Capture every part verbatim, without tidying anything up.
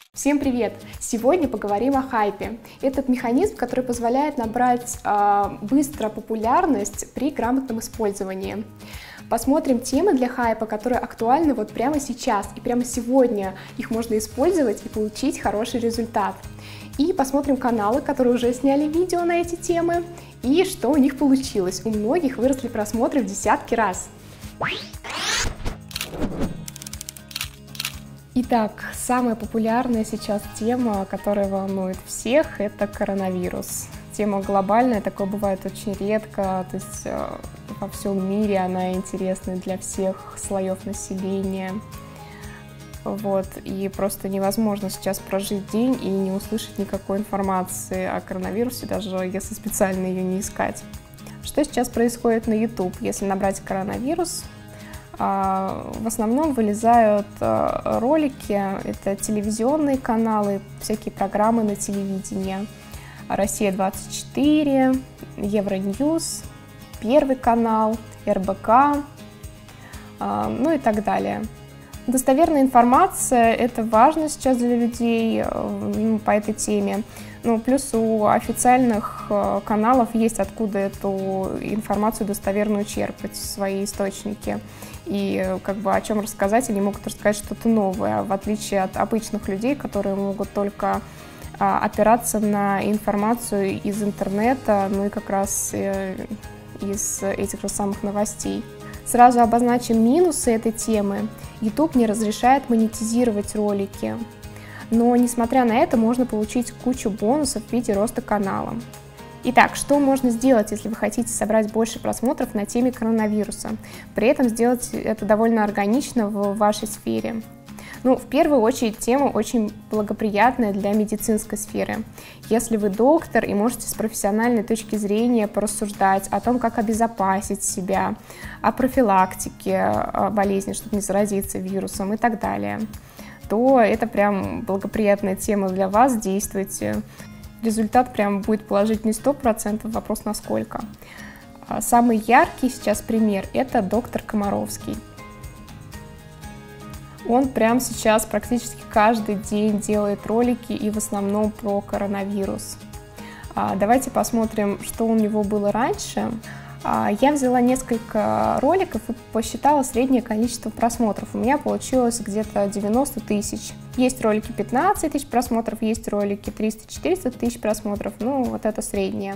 Всем привет! Сегодня поговорим о хайпе. Этот механизм, который позволяет набрать э, быстро популярность при грамотном использовании. Посмотрим темы для хайпа, которые актуальны вот прямо сейчас, и прямо сегодня их можно использовать и получить хороший результат. И посмотрим каналы, которые уже сняли видео на эти темы, и что у них получилось. У многих выросли просмотры в десятки раз. Итак, самая популярная сейчас тема, которая волнует всех, это коронавирус. Тема глобальная, такое бывает очень редко, то есть э, во всем мире она интересна для всех слоев населения. Вот, и просто невозможно сейчас прожить день и не услышать никакой информации о коронавирусе, даже если специально ее не искать. Что сейчас происходит на YouTube? Если набрать коронавирус, в основном вылезают ролики, это телевизионные каналы, всякие программы на телевидении. Россия двадцать четыре, Евроньюз, Первый канал, эр бэ ка, ну и так далее. Достоверная информация – это важно сейчас для людей по этой теме. Ну, плюс у официальных каналов есть откуда эту информацию достоверную черпать, свои источники. И как бы о чем рассказать, они могут рассказать что-то новое, в отличие от обычных людей, которые могут только а, опираться на информацию из интернета, ну и как раз э, из этих же самых новостей. Сразу обозначим минусы этой темы. YouTube не разрешает монетизировать ролики, но несмотря на это можно получить кучу бонусов в виде роста канала. Итак, что можно сделать, если вы хотите собрать больше просмотров на теме коронавируса? При этом сделать это довольно органично в вашей сфере. Ну, в первую очередь, тема очень благоприятная для медицинской сферы. Если вы доктор и можете с профессиональной точки зрения порассуждать о том, как обезопасить себя, о профилактике болезни, чтобы не заразиться вирусом и так далее, то это прям благоприятная тема для вас, действуйте. Результат прям будет положительный сто процентов, вопрос на сколько. Самый яркий сейчас пример – это доктор Комаровский. Он прямо сейчас практически каждый день делает ролики и в основном про коронавирус. Давайте посмотрим, что у него было раньше. Я взяла несколько роликов и посчитала среднее количество просмотров. У меня получилось где-то девяносто тысяч. Есть ролики пятнадцать тысяч просмотров, есть ролики триста-четыреста тысяч просмотров. Ну, вот это среднее.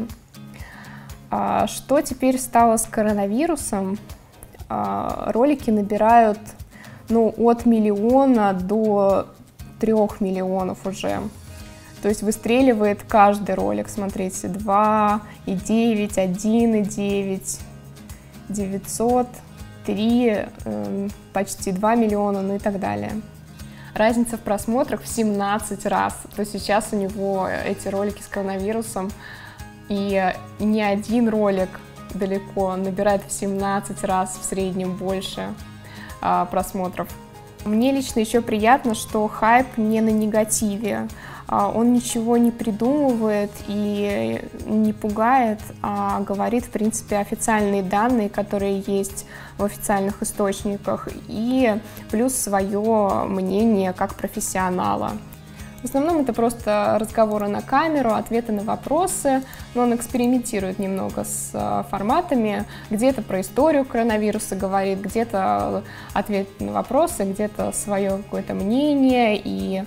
Что теперь стало с коронавирусом? Ролики набирают ну, от миллиона до трех миллионов уже. То есть выстреливает каждый ролик, смотрите, два и девять, один и девять, девятьсот, три, почти два миллиона, ну и так далее. Разница в просмотрах в семнадцать раз. То есть сейчас у него эти ролики с коронавирусом, и ни один ролик далеко набирает в семнадцать раз в среднем больше а, просмотров. Мне лично еще приятно, что хайп не на негативе. Он ничего не придумывает и не пугает, а говорит, в принципе, официальные данные, которые есть в официальных источниках, и плюс свое мнение как профессионала. В основном это просто разговоры на камеру, ответы на вопросы, но он экспериментирует немного с форматами, где-то про историю коронавируса говорит, где-то ответ на вопросы, где-то свое какое-то мнение и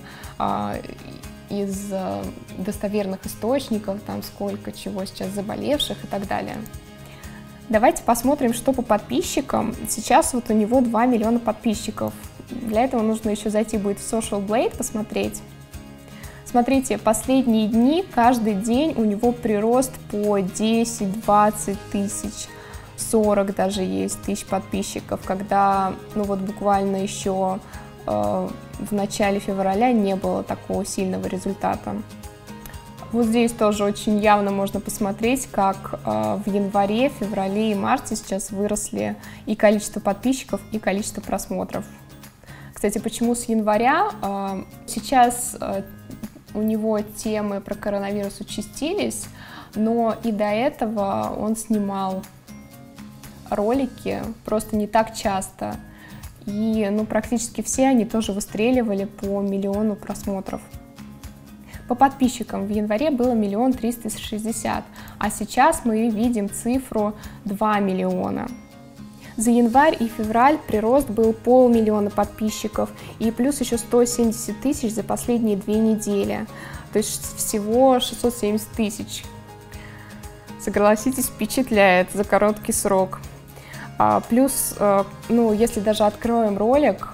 из достоверных источников, там сколько чего сейчас заболевших и так далее. Давайте посмотрим, что по подписчикам. Сейчас вот у него два миллиона подписчиков. Для этого нужно еще зайти будет в Social Blade, посмотреть. Смотрите, последние дни, каждый день у него прирост по десять-двадцать тысяч, сорок даже есть тысяч подписчиков, когда, ну вот буквально еще в начале февраля не было такого сильного результата. Вот здесь тоже очень явно можно посмотреть, как в январе, феврале и марте сейчас выросли и количество подписчиков, и количество просмотров. Кстати, почему с января? Сейчас у него темы про коронавирус участились, но и до этого он снимал ролики просто не так часто. И ну, практически все они тоже выстреливали по миллиону просмотров. По подписчикам в январе было миллион триста шестьдесят, а сейчас мы видим цифру два миллиона. За январь и февраль прирост был полмиллиона подписчиков и плюс еще сто семьдесят тысяч за последние две недели, то есть всего шестьсот семьдесят тысяч. Согласитесь, впечатляет за короткий срок. А, плюс, ну, если даже откроем ролик,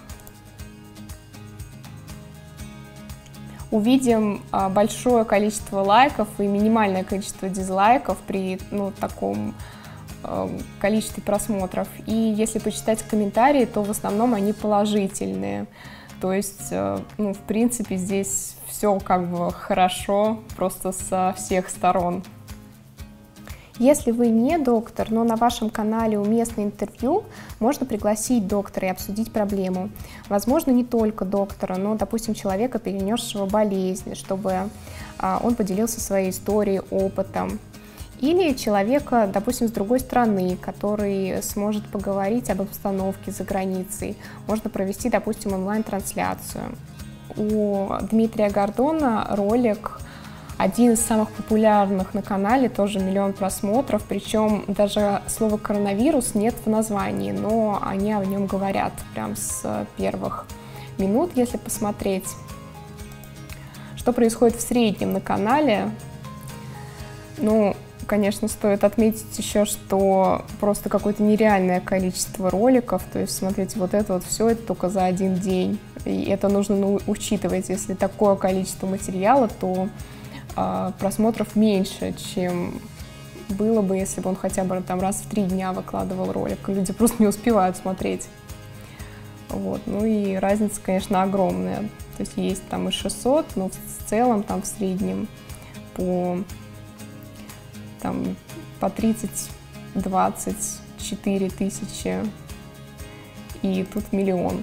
увидим большое количество лайков и минимальное количество дизлайков при ну, таком количестве просмотров. И если почитать комментарии, то в основном они положительные. То есть, ну, в принципе, здесь все как бы хорошо, просто со всех сторон. Если вы не доктор, но на вашем канале уместно интервью, можно пригласить доктора и обсудить проблему. Возможно, не только доктора, но, допустим, человека, перенесшего болезнь, чтобы он поделился своей историей, опытом. Или человека, допустим, с другой страны, который сможет поговорить об обстановке за границей. Можно провести, допустим, онлайн-трансляцию. У Дмитрия Гордона ролик один из самых популярных на канале, тоже миллион просмотров, причем даже слова коронавирус нет в названии, но они о нем говорят прям с первых минут, если посмотреть. Что происходит в среднем на канале? Ну, конечно, стоит отметить еще, что просто какое-то нереальное количество роликов, то есть, смотрите, вот это вот все, это только за один день, и это нужно ну, учитывать, если такое количество материала, то э, просмотров меньше, чем было бы, если бы он хотя бы там раз в три дня выкладывал ролик, люди просто не успевают смотреть. Вот. Ну и разница, конечно, огромная, то есть есть там и шестьсот, но в целом там в среднем по Там, по тридцать-двадцать четыре тысячи, и тут миллион.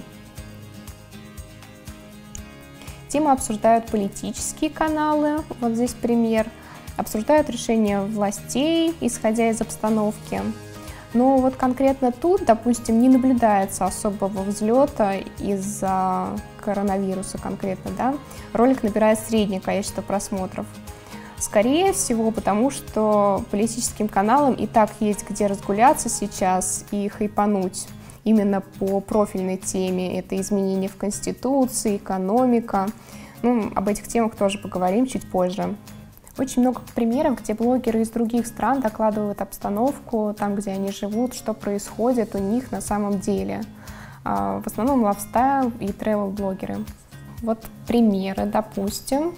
Тему обсуждают политические каналы, вот здесь пример, обсуждают решения властей, исходя из обстановки. Но вот конкретно тут, допустим, не наблюдается особого взлета из-за коронавируса конкретно, да. Ролик набирает среднее количество просмотров. Скорее всего, потому что политическим каналам и так есть где разгуляться сейчас и хайпануть именно по профильной теме. Это изменения в Конституции, экономика. Ну, об этих темах тоже поговорим чуть позже. Очень много примеров, где блогеры из других стран докладывают обстановку, там, где они живут, что происходит у них на самом деле. В основном лайфстайл и тревел-блогеры. Вот примеры, допустим.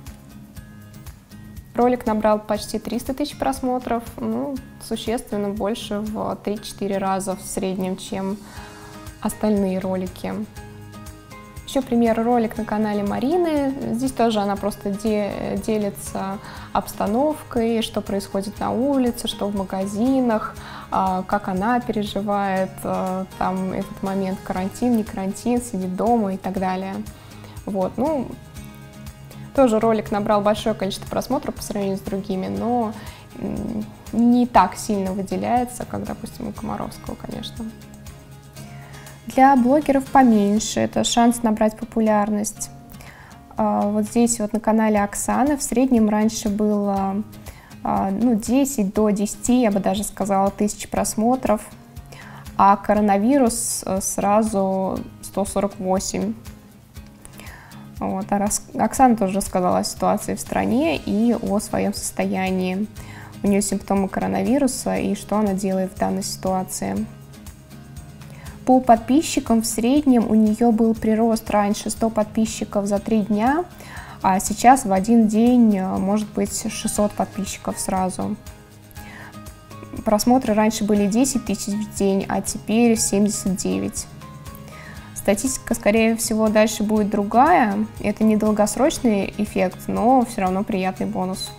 Ролик набрал почти триста тысяч просмотров, ну, существенно больше в три-четыре раза в среднем, чем остальные ролики. Еще пример, ролик на канале Марины. Здесь тоже она просто де делится обстановкой, что происходит на улице, что в магазинах, как она переживает там этот момент, карантин, не карантин, сидит дома и так далее. Вот, ну, тоже ролик набрал большое количество просмотров по сравнению с другими, но не так сильно выделяется, как, допустим, у Комаровского, конечно. Для блогеров поменьше, это шанс набрать популярность. Вот здесь вот на канале Оксаны в среднем раньше было ну, десять до десяти, я бы даже сказала, тысяч просмотров, а коронавирус сразу сто сорок восемь. Вот. Оксана тоже рассказала о ситуации в стране и о своем состоянии. У нее симптомы коронавируса и что она делает в данной ситуации. По подписчикам в среднем у нее был прирост раньше сто подписчиков за три дня, а сейчас в один день может быть шестьсот подписчиков сразу. Просмотры раньше были десять тысяч в день, а теперь семьдесят девять. Статистика, скорее всего, дальше будет другая. Это не долгосрочный эффект, но все равно приятный бонус.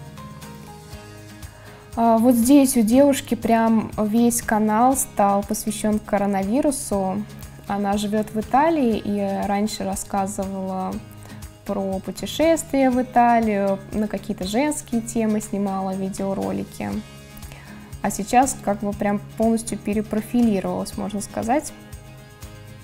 Вот здесь у девушки прям весь канал стал посвящен коронавирусу. Она живет в Италии и раньше рассказывала про путешествия в Италию, на какие-то женские темы снимала видеоролики. А сейчас как бы прям полностью перепрофилировалась, можно сказать.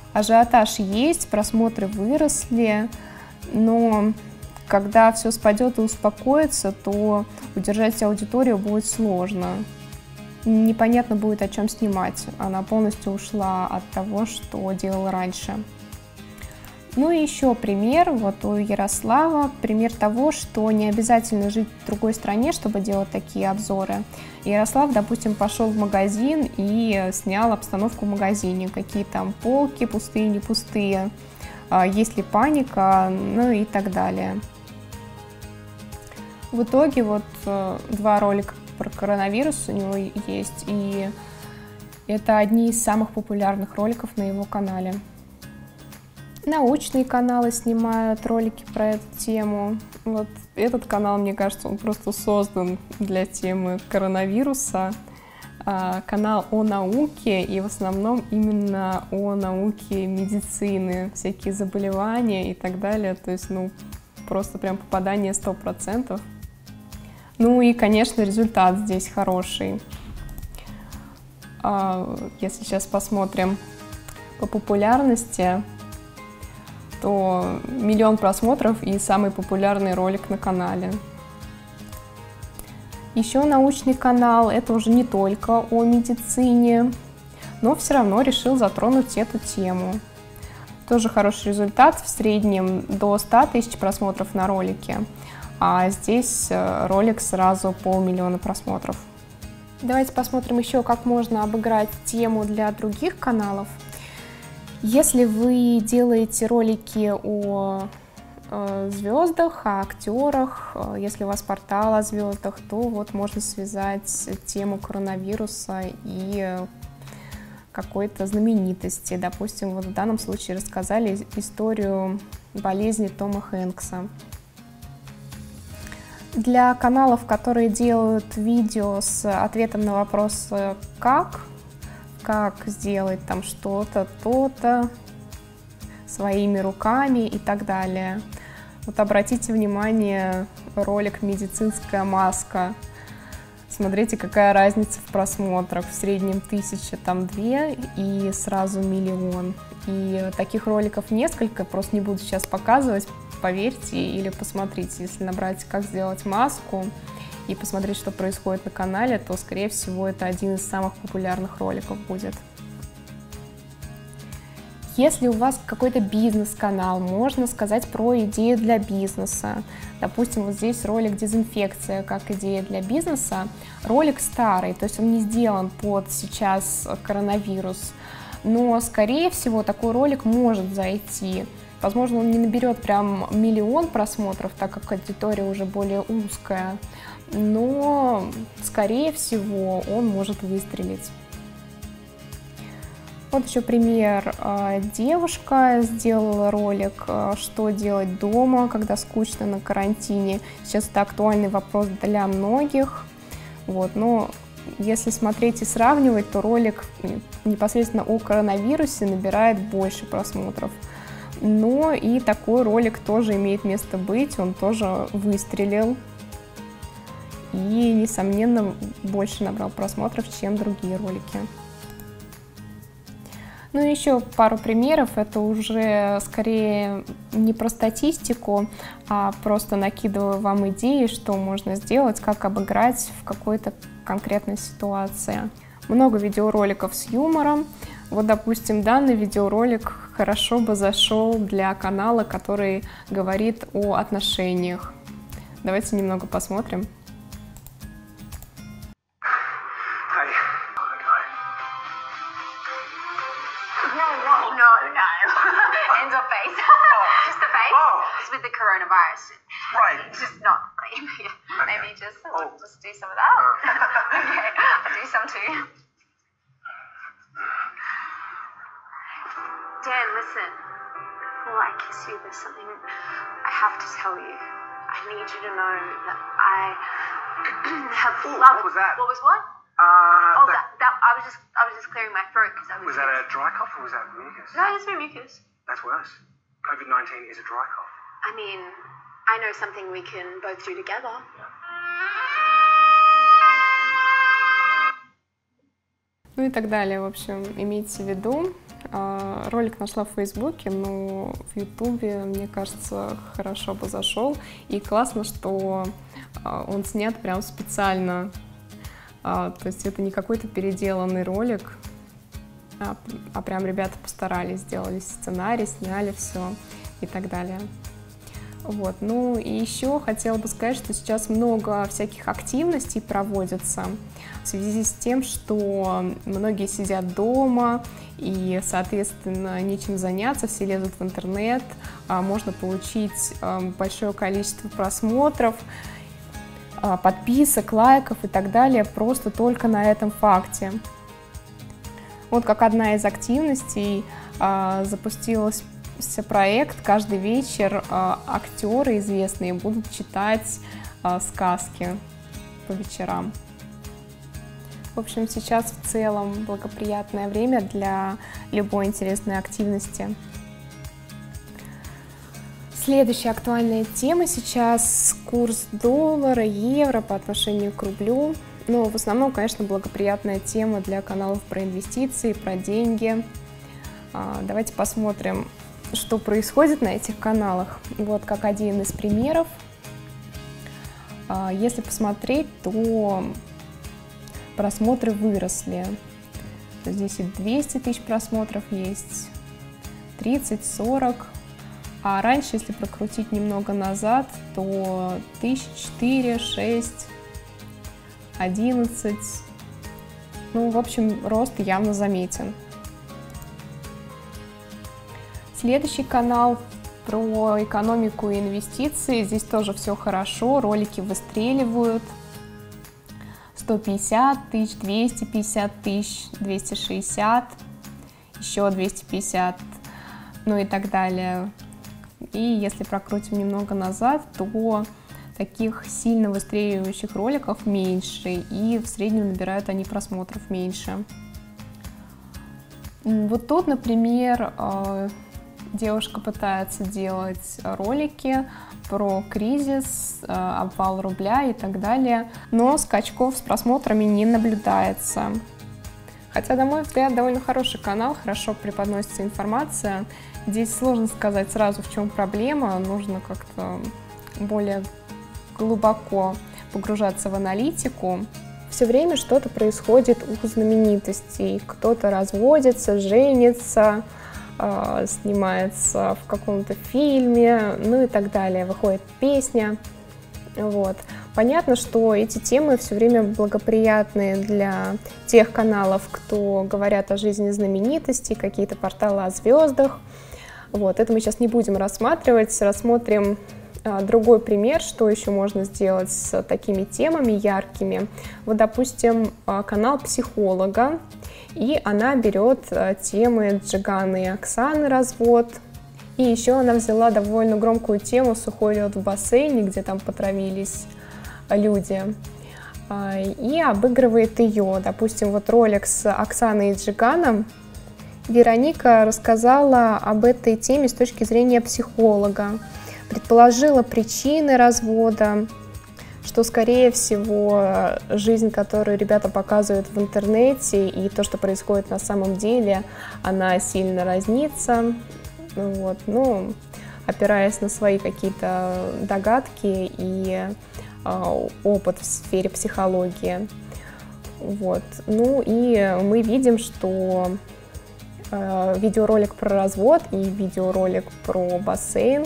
Ажиотаж есть, просмотры выросли, но когда все спадет и успокоится, то удержать аудиторию будет сложно. Непонятно будет, о чем снимать. Она полностью ушла от того, что делала раньше. Ну и еще пример, вот у Ярослава, пример того, что не обязательно жить в другой стране, чтобы делать такие обзоры. Ярослав, допустим, пошел в магазин и снял обстановку в магазине, какие там полки, пустые, не пустые, есть ли паника, ну и так далее. В итоге вот два ролика про коронавирус у него есть, и это одни из самых популярных роликов на его канале. Научные каналы снимают ролики про эту тему. Вот этот канал, мне кажется, он просто создан для темы коронавируса. А, канал о науке, и в основном именно о науке медицины, всякие заболевания и так далее. То есть, ну, просто прям попадание сто процентов. Ну и, конечно, результат здесь хороший. А, если сейчас посмотрим по популярности, то миллион просмотров и самый популярный ролик на канале. Еще научный канал, это уже не только о медицине, но все равно решил затронуть эту тему. Тоже хороший результат, в среднем до ста тысяч просмотров на ролике, а здесь ролик сразу полмиллиона просмотров. Давайте посмотрим еще, как можно обыграть тему для других каналов. Если вы делаете ролики о э, звездах, о актерах, э, если у вас портал о звездах, то вот можно связать тему коронавируса и какой-то знаменитости. Допустим, вот в данном случае рассказали историю болезни Тома Хэнкса. Для каналов, которые делают видео с ответом на вопрос «как?», как сделать там что-то, то-то, своими руками и так далее. Вот обратите внимание, ролик «Медицинская маска». Смотрите, какая разница в просмотрах. В среднем тысяча, там две и сразу миллион. И таких роликов несколько, просто не буду сейчас показывать, поверьте или посмотрите. Если набрать «как сделать маску» и посмотреть, что происходит на канале, то, скорее всего, это один из самых популярных роликов будет. Если у вас какой-то бизнес-канал, можно сказать про идею для бизнеса. Допустим, вот здесь ролик «Дезинфекция как идея для бизнеса». Ролик старый, то есть он не сделан под сейчас коронавирус, но, скорее всего, такой ролик может зайти. Возможно, он не наберет прям миллион просмотров, так как аудитория уже более узкая, но, скорее всего, он может выстрелить. Вот еще пример. Девушка сделала ролик «Что делать дома, когда скучно на карантине». Сейчас это актуальный вопрос для многих. Вот, но если смотреть и сравнивать, то ролик непосредственно о коронавирусе набирает больше просмотров. Но и такой ролик тоже имеет место быть, он тоже выстрелил. И, несомненно, больше набрал просмотров, чем другие ролики. Ну и еще пару примеров, это уже скорее не про статистику, а просто накидываю вам идеи, что можно сделать, как обыграть в какой-то конкретной ситуации. Много видеороликов с юмором. Вот, допустим, данный видеоролик хорошо бы зашел для канала, который говорит о отношениях. Давайте немного посмотрим. With the coronavirus, right? It's just not clean. Maybe just oh. just do some of that. Uh. Okay, I'll do some too. Dan, listen. Before I kiss you, there's something I have to tell you. I need you to know that I have Ooh, loved. What was that? What was what? Uh, oh, that, that I was just I was just clearing my throat because I was. Was that a dry cough or was that mucus? No, it's no mucus. That's worse. COVID nineteen is a dry cough. I mean, I know something we can both do together. Ну и так далее, в общем, имейте в виду, Ролик нашла в Фейсбуке, но в Ютубе, мне кажется, хорошо бы зашел. И классно, что он снят прям специально. То есть это не какой-то переделанный ролик, а, а прям ребята постарались, сделали сценарий, сняли все и так далее. Вот. Ну и еще хотела бы сказать, что сейчас много всяких активностей проводится в связи с тем, что многие сидят дома и, соответственно, нечем заняться, все лезут в интернет, можно получить большое количество просмотров, подписок, лайков и так далее просто только на этом факте. Вот как одна из активностей запустилась проект. Каждый вечер актеры известные будут читать сказки по вечерам. В общем, сейчас в целом благоприятное время для любой интересной активности. Следующая актуальная тема сейчас — курс доллара, евро по отношению к рублю. Но в основном, конечно, благоприятная тема для каналов про инвестиции, про деньги. Давайте посмотрим, что происходит на этих каналах. Вот как один из примеров. Если посмотреть, то просмотры выросли. Здесь и двести тысяч просмотров есть, тридцать, сорок. А раньше, если прокрутить немного назад, то тысяча четыре, шесть, одиннадцать. Ну, в общем, рост явно заметен. Следующий канал про экономику и инвестиции. Здесь тоже все хорошо, ролики выстреливают. сто пятьдесят тысяч, двести пятьдесят тысяч, двести шестьдесят, еще двести пятьдесят, ну и так далее. И если прокрутим немного назад, то таких сильно выстреливающих роликов меньше, и в среднем набирают они просмотров меньше. Вот тут, например, девушка пытается делать ролики про кризис, обвал рубля и так далее, но скачков с просмотрами не наблюдается. Хотя, на мой взгляд, довольно хороший канал, хорошо преподносится информация. Здесь сложно сказать сразу, в чем проблема, нужно как-то более глубоко погружаться в аналитику. Все время что-то происходит у знаменитостей. Кто-то разводится, женится, снимается в каком-то фильме, ну и так далее, выходит песня. Вот. Понятно, что эти темы все время благоприятны для тех каналов, кто говорят о жизни знаменитостей, какие-то порталы о звездах. Вот. Это мы сейчас не будем рассматривать, рассмотрим а, другой пример, что еще можно сделать с такими темами яркими. Вот, допустим, канал психолога. И она берет темы Джиганы и Оксаны, развод. И еще она взяла довольно громкую тему «Сухой лед в бассейне», где там потравились люди. И обыгрывает ее. Допустим, вот ролик с Оксаной и Джиганом. Вероника рассказала об этой теме с точки зрения психолога. Предположила причины развода, что, скорее всего, жизнь, которую ребята показывают в интернете, и то, что происходит на самом деле, она сильно разнится. Вот. Ну, опираясь на свои какие-то догадки и э, опыт в сфере психологии. Вот. Ну и мы видим, что э, видеоролик про развод и видеоролик про бассейн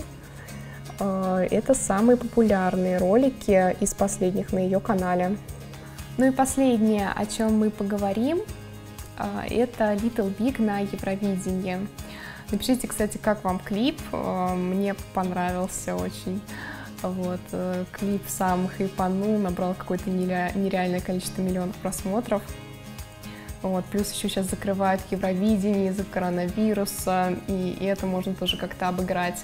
это самые популярные ролики из последних на ее канале. Ну и последнее, о чем мы поговорим, это Little Big на Евровидении. Напишите, кстати, как вам клип, мне понравился очень. Вот, клип сам хайпанул, набрал какое-то нереальное количество миллионов просмотров. Вот, плюс еще сейчас закрывают Евровидение из-за коронавируса, и это можно тоже как-то обыграть.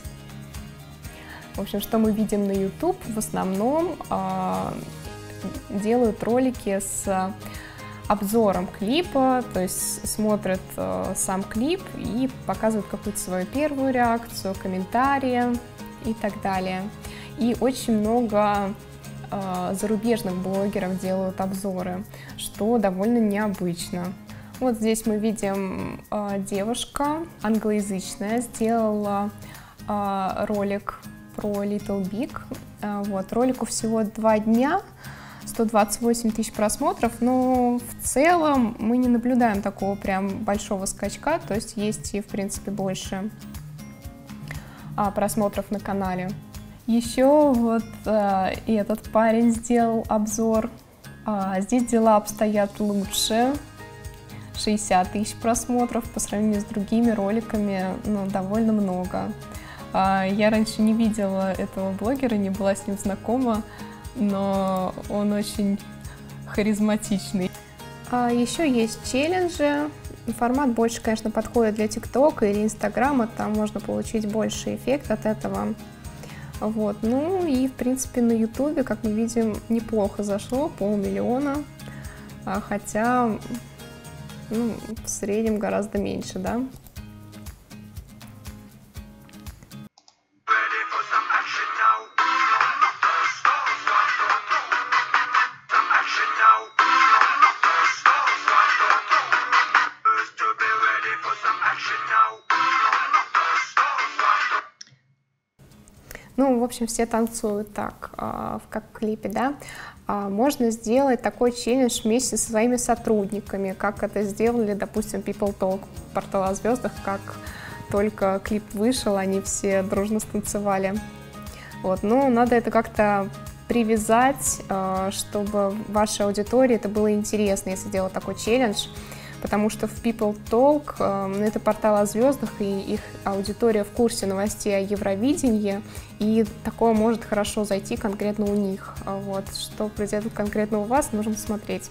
В общем, что мы видим на YouTube, в основном э, делают ролики с обзором клипа, то есть смотрят э, сам клип и показывают какую-то свою первую реакцию, комментарии и так далее. И очень много э, зарубежных блогеров делают обзоры, что довольно необычно. Вот здесь мы видим, э, девушка англоязычная сделала э, ролик про Little Big. Э, вот, ролику всего два дня, сто двадцать восемь тысяч просмотров, но в целом мы не наблюдаем такого прям большого скачка, то есть есть и в принципе больше э, просмотров на канале. Еще вот э, этот парень сделал обзор. А, здесь дела обстоят лучше. шестьдесят тысяч просмотров по сравнению с другими роликами, ну, довольно много. А, я раньше не видела этого блогера, не была с ним знакома, но он очень харизматичный. А, еще есть челленджи. Формат больше, конечно, подходит для ТикТока или Инстаграма, там можно получить больше эффект от этого. Вот. Ну и, в принципе, на Ютубе, как мы видим, неплохо зашло, полмиллиона, хотя, ну, в среднем гораздо меньше, да. Ну, в общем, все танцуют так, как в клипе, да. Можно сделать такой челлендж вместе со своими сотрудниками, как это сделали, допустим, People Talk, портал о звездах, как только клип вышел, они все дружно станцевали. Вот, но надо это как-то привязать, чтобы вашей аудитории это было интересно, если делать такой челлендж. Потому что в People Talk э, это портал о звездах, и их аудитория в курсе новостей о Евровидении, и такое может хорошо зайти конкретно у них. Вот. Что произойдет конкретно у вас, нужно смотреть.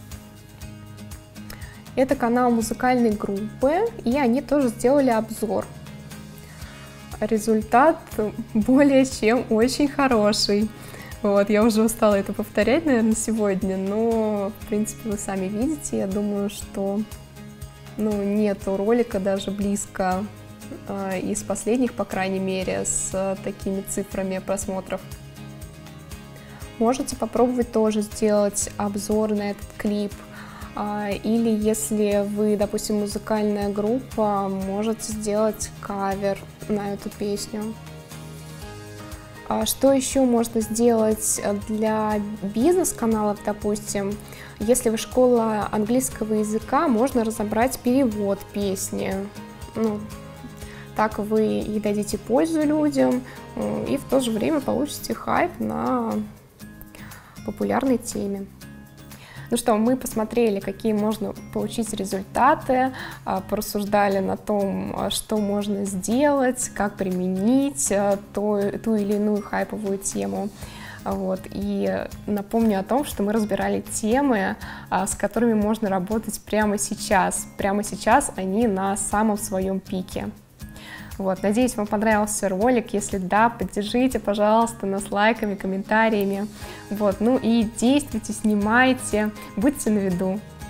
Это канал музыкальной группы, и они тоже сделали обзор. Результат более чем очень хороший. Вот, я уже устала это повторять, наверное, сегодня, но, в принципе, вы сами видите, я думаю, что, ну, нету ролика даже близко э, из последних, по крайней мере, с э, такими цифрами просмотров. Можете попробовать тоже сделать обзор на этот клип, э, или если вы, допустим, музыкальная группа, можете сделать кавер на эту песню. Что еще можно сделать для бизнес-каналов, допустим, если вы школа английского языка, можно разобрать перевод песни. Ну, так вы и дадите пользу людям, и в то же время получите хайп на популярной теме. Ну что, мы посмотрели, какие можно получить результаты, порассуждали на том, что можно сделать, как применить ту, ту или иную хайповую тему. Вот. И напомню о том, что мы разбирали темы, с которыми можно работать прямо сейчас. Прямо сейчас они на самом своем пике. Вот, надеюсь, вам понравился ролик. Если да, поддержите, пожалуйста, нас лайками, комментариями. Вот, ну и действуйте, снимайте, будьте на виду.